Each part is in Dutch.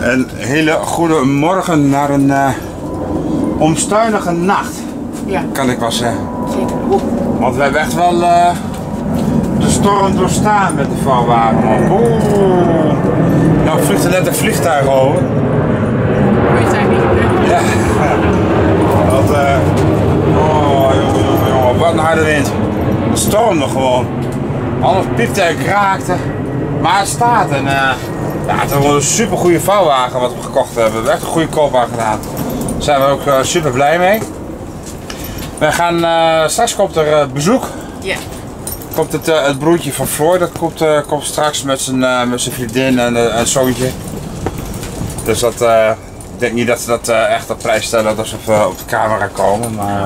Een hele goede morgen naar een onstuimige nacht, Ja. kan ik wel zeggen. Zeker. Want we hebben echt wel de storm doorstaan met de vouwwagen. Oeh. Nou vliegt er net een vliegtuig over. Weet je niet? Ja. Dat, oh jongen, wat een harde wind. Het stormde gewoon. Alles piepte en kraakte. Maar het staat en ja, het is gewoon een super goede vouwwagen wat we gekocht hebben. We hebben echt een goede koop aan gedaan. Daar zijn we ook super blij mee. We gaan, straks komt er bezoek. Ja. Komt het broertje van Floor, dat komt straks met zijn vriendin en het zoontje. Dus dat, ik denk niet dat ze dat echt op prijs stellen dat ze op de camera komen, maar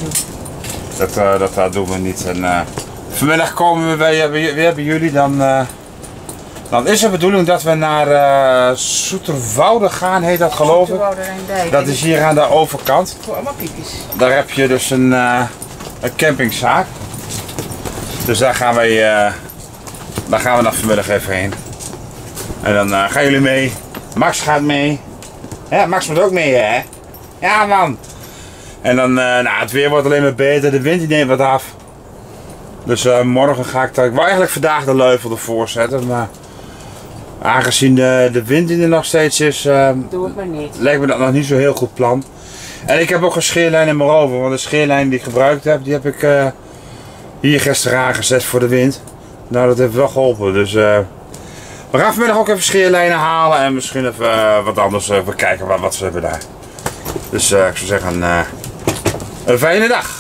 dat doen we niet. En, vanmiddag komen we weer bij jullie, dan is de bedoeling dat we naar Zoeterwoude gaan, heet dat geloof ik. Dat is hier aan de overkant. Voor allemaal piepjes. Daar heb je dus een campingzaak. Dus daar gaan we dan vanmiddag even heen. En dan gaan jullie mee. Max gaat mee. Ja, Max moet ook mee, hè? Ja, man. En dan, nou, het weer wordt alleen maar beter. De wind die neemt wat af. Dus morgen ga ik wou eigenlijk vandaag de leuvel ervoor zetten. Maar aangezien de wind die er nog steeds is, Doe het maar niet. lijkt me dat nog niet zo heel goed plan. En ik heb ook een scheerlijn in mijn rover. Want de scheerlijn die ik gebruikt heb, die heb ik hier gisteren aangezet voor de wind. Nou, dat heeft wel geholpen. Dus we gaan vanmiddag ook even scheerlijnen halen en misschien even wat anders bekijken wat ze hebben daar. Dus ik zou zeggen, een fijne dag.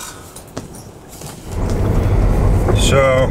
Zo,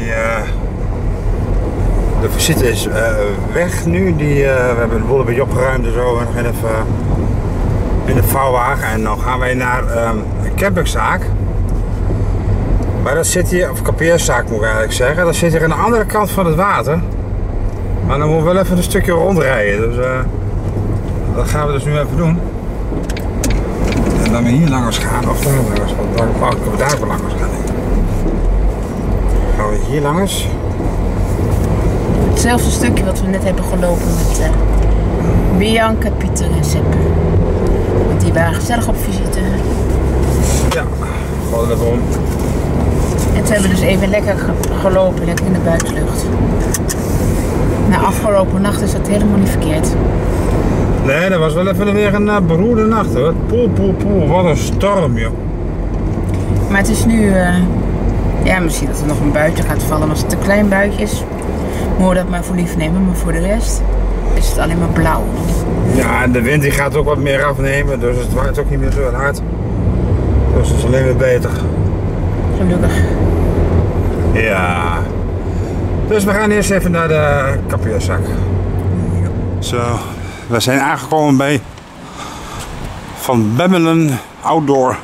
de visite is weg nu. We hebben de boel een beetje opgeruimd en zo. En nog even in de vouwwagen. En dan gaan wij naar een campingzaak. Maar dat zit hier, of kampeerzaak moet ik eigenlijk zeggen, dat zit hier aan de andere kant van het water. Maar dan moeten we wel even een stukje rondrijden, dus dat gaan we dus nu even doen. En dan weer hier langs gaan, of daar langs, want we daar wel langs gaan. Gaan we hier langs. Hetzelfde stukje wat we net hebben gelopen met Bianca, Pieter en Sepp. Want die waren gezellig op visite. Ja, gewoon even om. En toen hebben we dus even lekker gelopen, lekker in de buitenlucht. Na afgelopen nacht is dat helemaal niet verkeerd. Nee, dat was wel even weer een beroerde nacht hoor. Poel, wat een storm joh. Maar het is nu, ja, misschien dat er nog een buitje gaat vallen. Als het een klein buitje is, moeten we dat maar voor lief nemen. Maar voor de rest is het alleen maar blauw. Ja, en de wind die gaat ook wat meer afnemen, dus het waait ook niet meer zo hard. Dus het is alleen weer beter. Gelukkig. Ja. Dus we gaan eerst even naar de kampeerzaak. Zo, we zijn aangekomen bij Van Bemmelen Outdoor.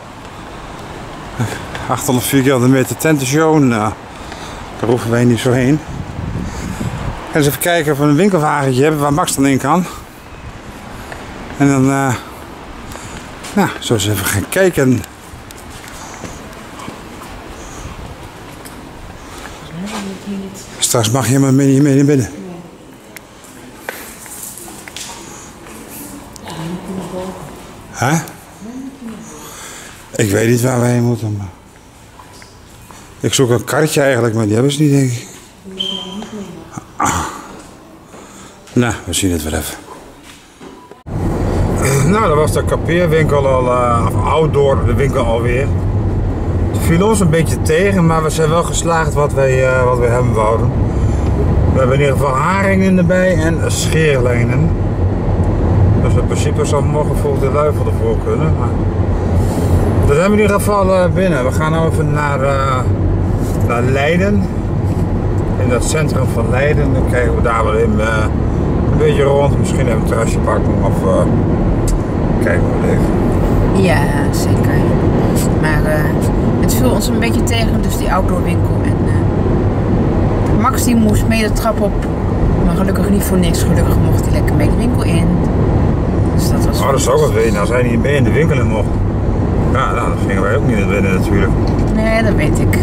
804 kilometer tentenshow. Nou, daar hoeven wij niet zo heen. En eens even kijken of we een winkelwagentje hebben waar Max dan in kan. En dan, nou, zo eens even gaan kijken. Straks mag je maar mee naar binnen. Hè? Ik weet niet waar we heen moeten. Maar... Ik zoek een karretje eigenlijk, maar die hebben ze niet, denk ik. Nou, we zien het weer even. Nou, dat was de kampeerwinkel al, of outdoor de winkel alweer. Het viel ons een beetje tegen, maar we zijn wel geslaagd wat wij hebben wouden. We hebben in ieder geval haringen erbij en scheerlijnen. Dus in principe zou morgen volgens de luifel ervoor kunnen. Maar dat hebben we in ieder geval binnen. We gaan nu even naar Leiden. In dat centrum van Leiden. Dan kijken we daar wel in, een beetje rond. Misschien even een terrasje pakken of kijken we even. Ja, zeker. Maar het viel ons een beetje tegen, dus die outdoorwinkel. En Max die moest mee de trap op, maar gelukkig niet voor niks. Gelukkig mocht hij lekker mee de winkel in. Dus dat was. Oh, dat is ook wat weten. Als hij niet mee in de winkel in mocht. Ja, nou, dan gingen wij ook niet naar binnen natuurlijk. Nee, dat weet ik.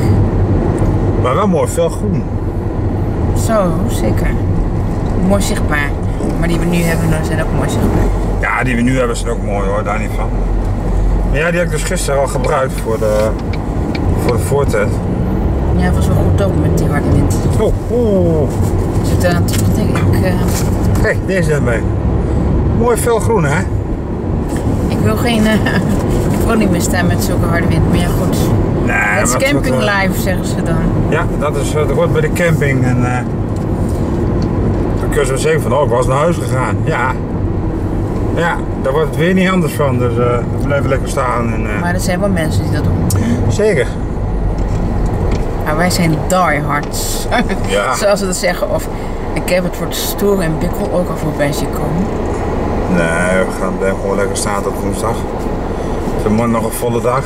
Maar wel mooi, veel groen. Zo, zeker. Mooi zichtbaar. Maar die we nu hebben, zijn ook mooi zichtbaar. Ja, die we nu hebben zijn ook mooi hoor, daar niet van. Maar ja, die heb ik dus gisteren al gebruikt voor de voortent. Ja, het was wel goed ook met die harde wind. Oh. Ik zit eraan te denken. Kijk, deze net mee. Mooi fel groen hè? Ik wil geen... ik wil niet meer staan met zulke harde wind. Maar ja, goed. Nee, het is camping live, zeggen ze dan. Ja, dat hoort bij de camping. En dan kun je zo zeggen van, oh, ik was naar huis gegaan. Ja. Ja, daar wordt het weer niet anders van. Dus we blijven lekker staan. En, maar er zijn wel mensen die dat doen. Zeker. Maar wij zijn diehards. Ja. Zoals ze dat zeggen. Of ik heb het voor de stoer en bikkel ook al voorbij zien komen. Nee, we blijven gewoon lekker staan tot woensdag. Het is morgen nog een volle dag.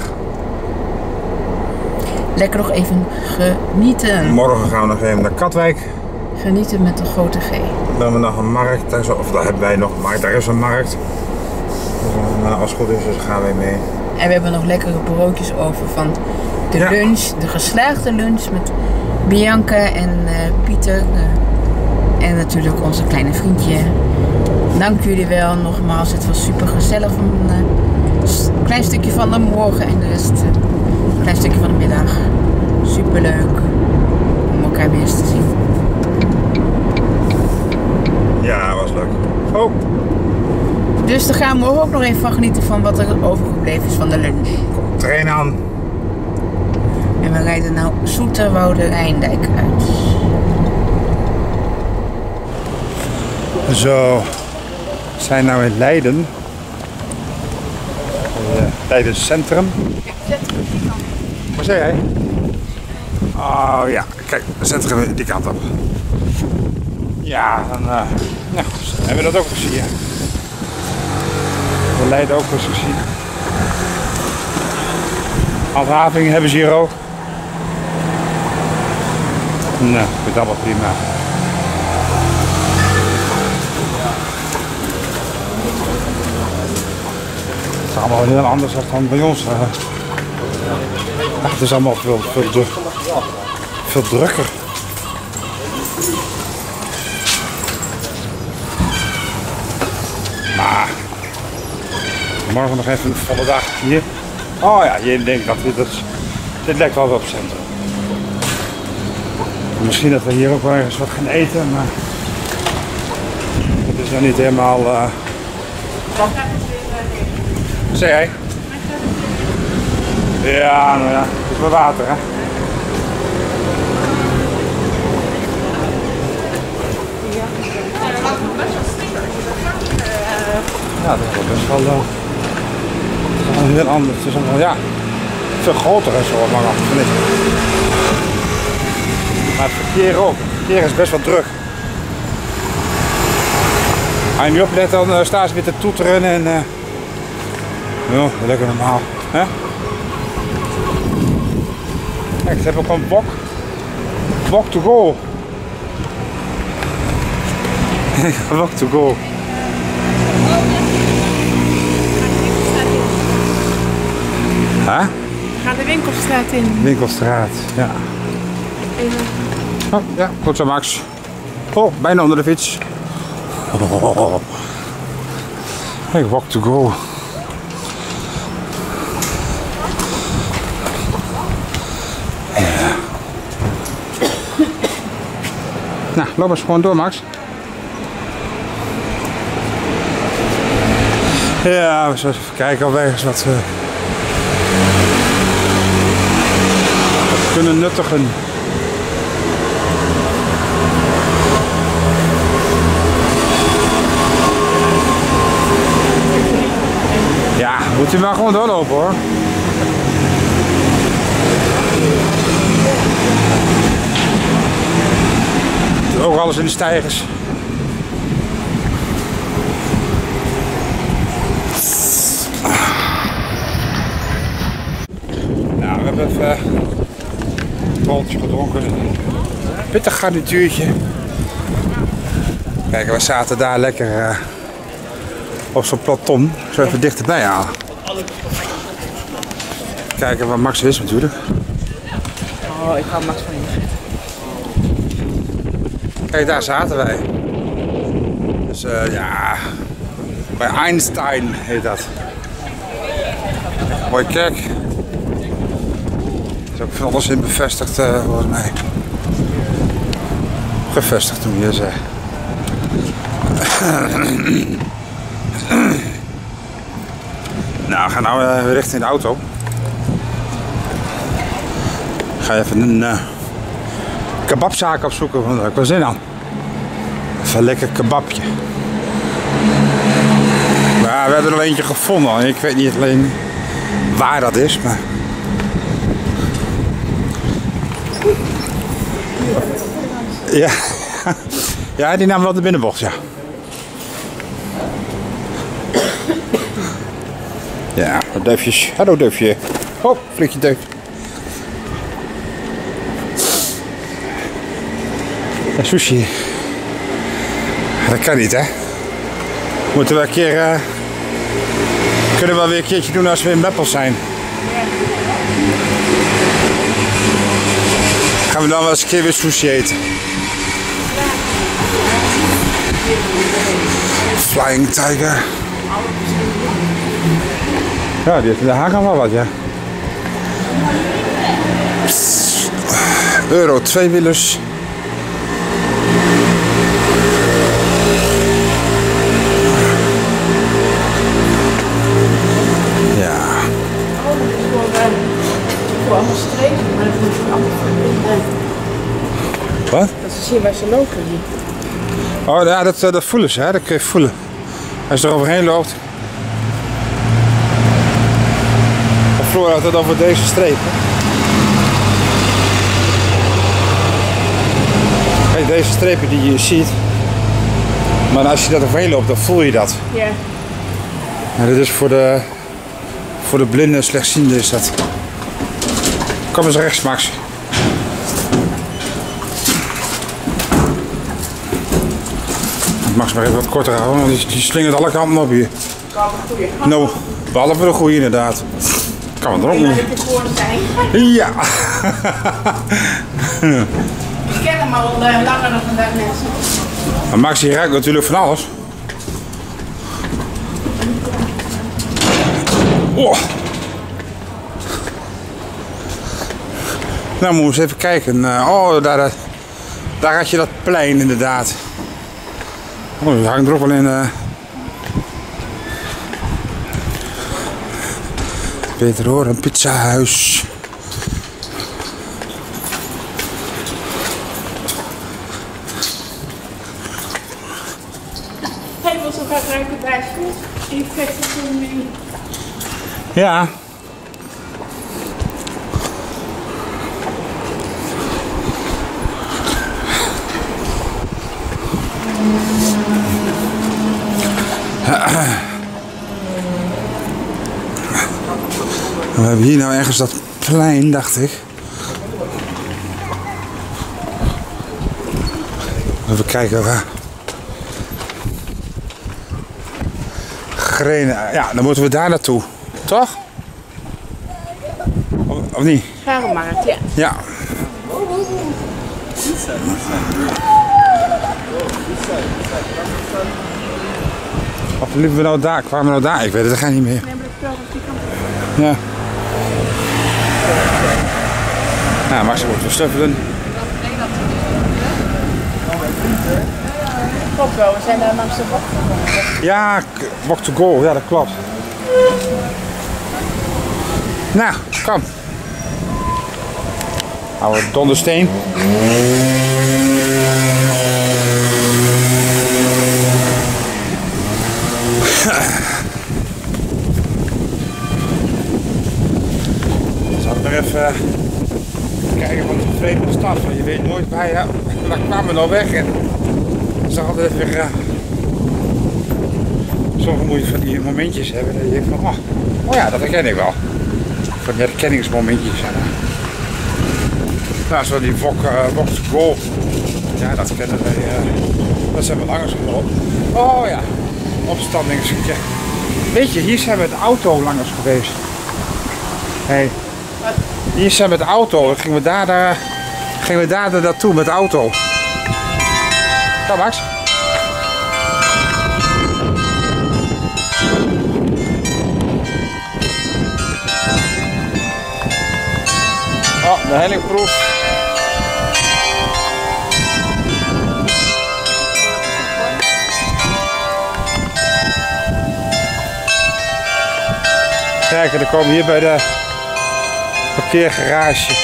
Lekker nog even genieten. Morgen gaan we nog even naar Katwijk. Genieten met de grote G. Dan hebben we nog een markt, of daar hebben wij nog een markt, daar is een markt. Dus, als het goed is, dus gaan we mee. En we hebben nog lekkere broodjes over van de lunch, de geslaagde lunch met Bianca en Pieter. En natuurlijk onze kleine vriendje. Dank jullie wel nogmaals, het was super gezellig. Een klein stukje van de morgen en de rest een klein stukje van de middag. Super leuk om elkaar weer eens te zien. Ja, dat was leuk. Oh. Dus daar gaan we ook nog even van genieten van wat er overgebleven is van de lunch. Trein aan. En we rijden nou Zoeterwoude Rijndijk uit. Zo, we zijn nou in Leiden. Leiden Centrum. Wat zei jij? Oh ja, kijk, we zetten die kant op. Ja, dan hebben we dat ook gezien. We Leiden ook eens gezien. Handhaving hebben ze hier ook. Nou, ik vind dat wel prima. Het is allemaal heel anders dan bij ons. Het is allemaal veel drukker. Maar morgen nog even een volle dag hier. Oh ja, je denkt dat dit lijkt wel op het centrum. Misschien dat we hier ook wel ergens wat gaan eten, maar het is nog niet helemaal... Wat zei jij? Ja, nou ja, het is maar water hè. Ja, dat is best wel heel anders. Het is allemaal, ja, veel groter en zo, maar vind ik. Maar het verkeer ook. Het verkeer is best wel druk. Als je niet oplet, dan staan ze weer te toeteren en ja, lekker normaal. Hè? Kijk, ze hebben ook een walk to go. Walk to go. Huh? Ga de winkelstraat in. Winkelstraat, ja. Even. Oh, ja, goed zo Max. Oh, bijna onder de fiets. Oh. Hey, walk to go. Ja. Nou, loop eens gewoon door Max. Ja, we zullen even kijken of we ergens wat kunnen nuttigen. Ja, moet u maar gewoon doorlopen hoor. Ook alles in de steigers. Nou, we hebben even een broodje gedronken. Pittig garnituurtje. Kijk, we zaten daar lekker op zo'n platon. Zo even dichterbij halen. Kijken waar Max is natuurlijk. Oh, ik hou Max van je. Kijk, daar zaten wij. Dus ja, bij Einstein heet dat. Mooi kerk. Er is ook van alles in bevestigd volgens mij. Gevestigd toen je zei. Nou, we gaan nou richting de auto. Ik ga even een kebabzaak opzoeken, want daar heb ik wel zin aan. Even een lekker kebabje. Maar we hebben er al eentje gevonden. Ik weet niet alleen waar dat is, maar... Ja, ja, die nam wel de binnenbocht, ja. Ja, duifjes. Hallo duifje. Oh, flikje duif. Ja, sushi. Dat kan niet, hè? Moeten we een keer... kunnen we wel weer een keertje doen als we in Meppel zijn. Gaan we dan wel eens een keer weer sushi eten. Flying Tiger. Ja, die heeft in de haak wel wat, ja. Euro, 2-wielers. Ja. Allemaal strepen, maar dat moet je allemaal verbinden. Wat? Dat is hier waar ze lopen hier. Oh ja, dat voelen ze, hè? Dat kun je voelen. Als je er overheen loopt. Floor had het over deze strepen. Kijk, deze strepen die je ziet. Maar als je dat overheen loopt, dan voel je dat. Ja. En dit is voor de blinde slechtziende is dat. Kom eens rechts, Max. Max maar even wat korter houden, want die slingert alle kanten op hier. Nou, behalve de goede inderdaad. Kan we er ook niet. Ja. Ik ken hem al langer dan vandaag mensen. Maar Max die ruikt natuurlijk van alles. Oh. Nou, moeten we eens even kijken. Oh, daar had je dat plein inderdaad. Oh, die hangt er ook wel in. Peter hoor, een pizzahuis. Hij wil zo graag ruiken bij school. En je krijgt het zo mee. Ja. We hebben hier nou ergens dat plein, dacht ik. Even kijken waar. Ja, dan moeten we daar naartoe, toch? Of niet? Scharenmarkt, ja. Ja. Of liepen we nou daar? Kwamen we nou daar? Ik weet het echt niet meer. Ja. Nou, maar ze wordt verstuffelen. Klopt wel, we zijn daar langs de bok. Ja, walk to go, ja dat klopt. Nou, kom. Oude dondersteen. Zal ik nog even kijken van de Verenigde Stad, want je weet nooit waar kwamen we nou weg en dan zag altijd weer sommige moet je van die momentjes hebben dat je denkt van oh ja, dat herken ik wel. Van die herkenningsmomentjes. Nou, zo die Wok to Go. Ja, dat kennen wij. Dat zijn we langers gelopen. Oh ja, opstandingskje. Weet je, hier zijn we met de auto langers geweest. Hey. Hier zijn we met de auto. Dan gingen we daar naartoe met de auto. Kom Max. hellingproef. Kijk, dan komen we hier bij de parkeergarage.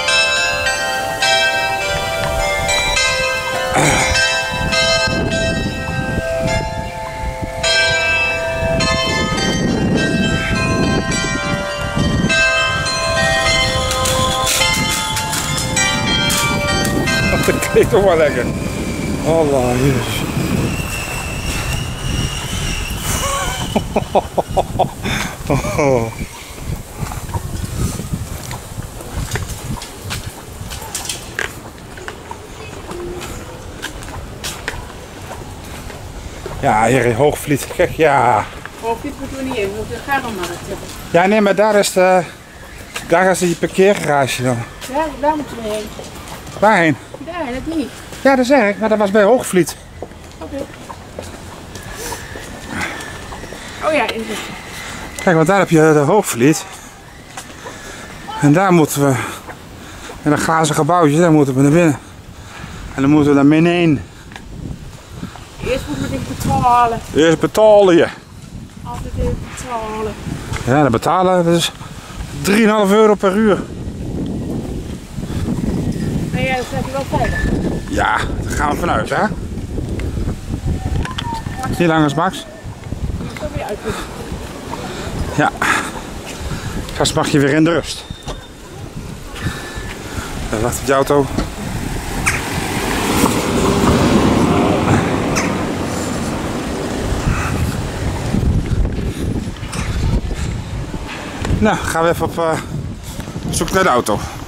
Dat klinkt toch wel lekker. Allah, jezus. Oh. Ja, hier in Hoogvliet. Kijk, ja. Hoogvliet moeten we niet in, we moeten de Garenmarkt hebben. Ja, nee, maar daar is die parkeergarage dan. Ja, daar moeten we heen. Waarheen? Daar, dat niet. Ja, dat zeg ik, maar dat was bij Hoogvliet. Oké. Oh ja, inderdaad. Kijk, want daar heb je de Hoogvliet. En daar moeten we, in dat glazen gebouwtje, daar moeten we naar binnen. En dan moeten we naar beneden. Eerst moeten we dit betalen. Eerst betalen je. Altijd even betalen. Ja, dat betalen, dat is 3,5 euro per uur. Nou ja, dat heb je wel veilig. Ja, daar gaan we vanuit, hè? Niet lang als Max. Je moet zo weer uitkomen. Ja. Straks mag je weer in de rust. Daar wacht op je auto. Nou, gaan we even op zoek naar de auto.